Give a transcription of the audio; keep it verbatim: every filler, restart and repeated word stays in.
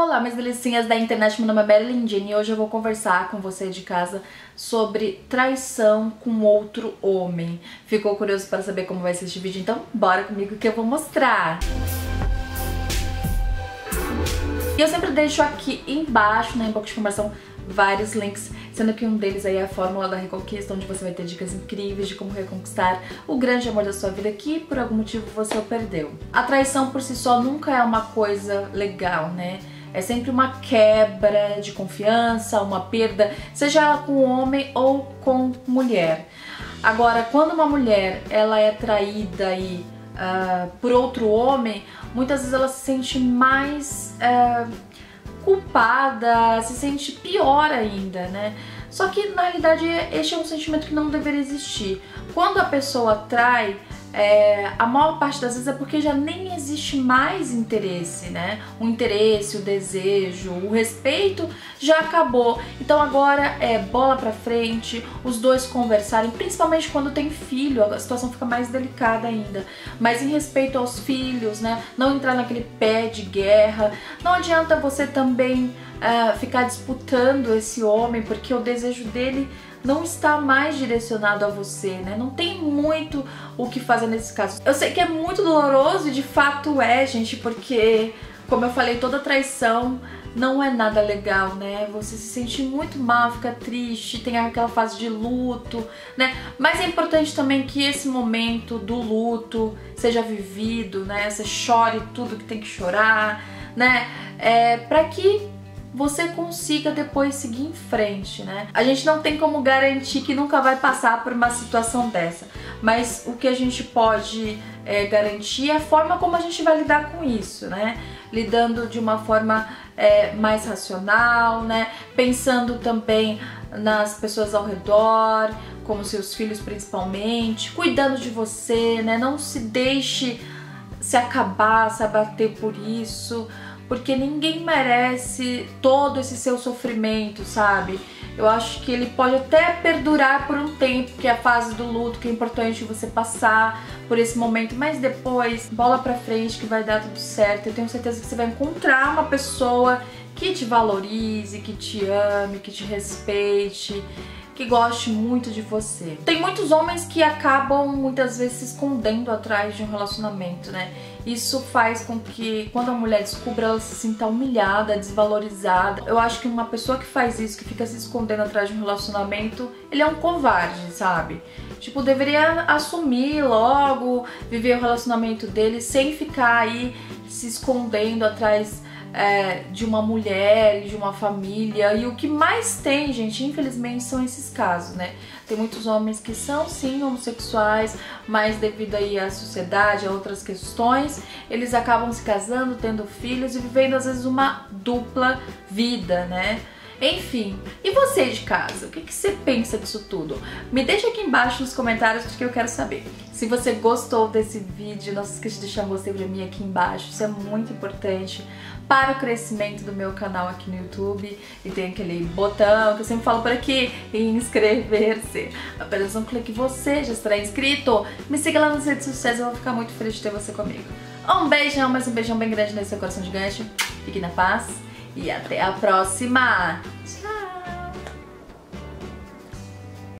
Olá, minhas delicinhas da internet, meu nome é Marilyn Jean e hoje eu vou conversar com você de casa sobre traição com outro homem. Ficou curioso para saber como vai ser este vídeo? Então bora comigo que eu vou mostrar! E eu sempre deixo aqui embaixo, né, em box de informação, vários links, sendo que um deles aí é a Fórmula da Reconquista, onde você vai ter dicas incríveis de como reconquistar o grande amor da sua vida que por algum motivo você o perdeu. A traição por si só nunca é uma coisa legal, né? É sempre uma quebra de confiança, uma perda, seja ela com homem ou com mulher. Agora, quando uma mulher ela é traída aí, uh, por outro homem, muitas vezes ela se sente mais uh, culpada, se sente pior ainda, né? Só que na realidade este é um sentimento que não deveria existir. Quando a pessoa trai, É, a maior parte das vezes é porque já nem existe mais interesse, né? O interesse, o desejo, o respeito já acabou. Então agora é bola pra frente, os dois conversarem, principalmente quando tem filho, a situação fica mais delicada ainda. Mas em respeito aos filhos, né? Não entrar naquele pé de guerra. Não adianta você também uh, ficar disputando esse homem, porque o desejo dele não está mais direcionado a você, né? Não tem muito o que fazer nesse caso. Eu sei que é muito doloroso e de fato é, gente, porque, como eu falei, toda traição não é nada legal, né? Você se sente muito mal, fica triste, tem aquela fase de luto, né? Mas é importante também que esse momento do luto seja vivido, né? Você chore tudo que tem que chorar, né? É, pra que você consiga depois seguir em frente, né? A gente não tem como garantir que nunca vai passar por uma situação dessa, mas o que a gente pode é, garantir é a forma como a gente vai lidar com isso, né? Lidando de uma forma é, mais racional, né? Pensando também nas pessoas ao redor, como seus filhos principalmente, cuidando de você, né? Não se deixe se acabar, se abater por isso, porque ninguém merece todo esse seu sofrimento, sabe? Eu acho que ele pode até perdurar por um tempo, que é a fase do luto, que é importante você passar por esse momento, mas depois, bola pra frente que vai dar tudo certo. Eu tenho certeza que você vai encontrar uma pessoa que te valorize, que te ame, que te respeite, que goste muito de você. Tem muitos homens que acabam muitas vezes se escondendo atrás de um relacionamento, né? Isso faz com que quando a mulher descubra, ela se sinta humilhada, desvalorizada. Eu acho que uma pessoa que faz isso, que fica se escondendo atrás de um relacionamento, ele é um covarde, sabe? Tipo, deveria assumir logo, viver o relacionamento dele sem ficar aí se escondendo atrás É, de uma mulher, de uma família. E o que mais tem, gente, infelizmente, são esses casos, né? Tem muitos homens que são, sim, homossexuais, mas devido aí à sociedade, a outras questões, eles acabam se casando, tendo filhos e vivendo, às vezes, uma dupla vida, né? Enfim, e você de casa? O que, que você pensa disso tudo? Me deixa aqui embaixo nos comentários porque eu quero saber. Se você gostou desse vídeo, não se esqueça de deixar um gostei pra mim aqui embaixo. Isso é muito importante para o crescimento do meu canal aqui no YouTube. E tem aquele botão que eu sempre falo por aqui, inscrever-se. Apenas um clique você já estará inscrito. Me siga lá nas redes sociais, eu vou ficar muito feliz de ter você comigo. Um beijão, mas um beijão bem grande nesse seu coração gigante. Fique na paz. E até a próxima! Tchau!